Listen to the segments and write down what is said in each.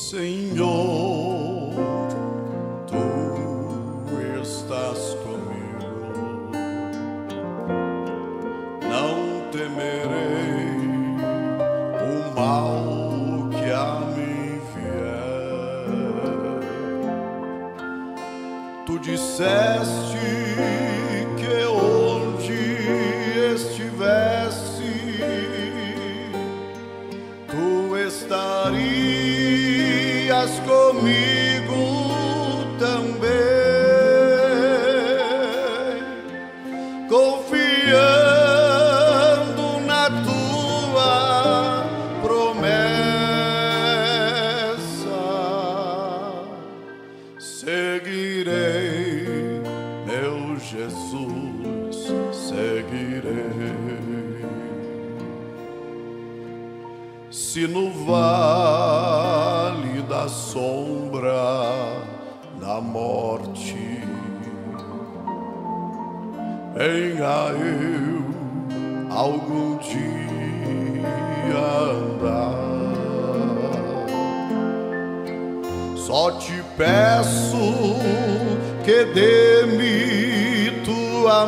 Senhor, tu estás comigo, não temerei o mal que a mim vier. Tu disseste que onde estivesse, tu estarias comigo também, confiando na tua promessa. Seguirei, meu Jesus, seguirei. Se no vale da sombra da morte venha eu algum dia andar, só te peço que dê-me tua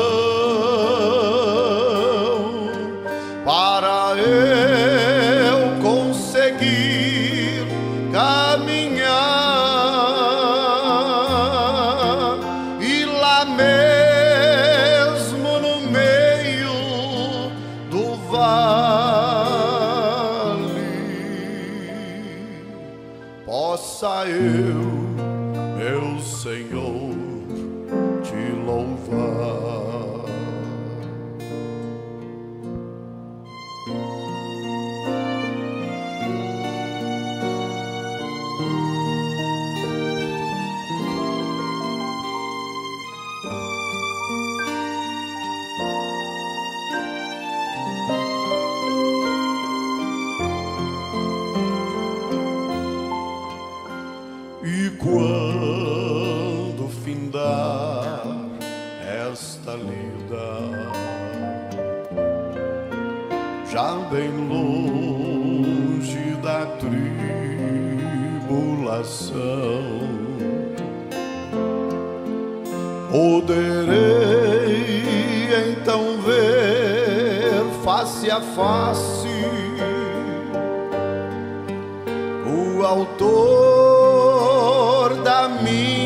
mão para eu conseguir caminhar, e lá mesmo no meio do vale possa eu, meu Senhor, te louvar. E quando findar esta lida, já bem longe da tribulação, poderei então ver face a face o autor da minha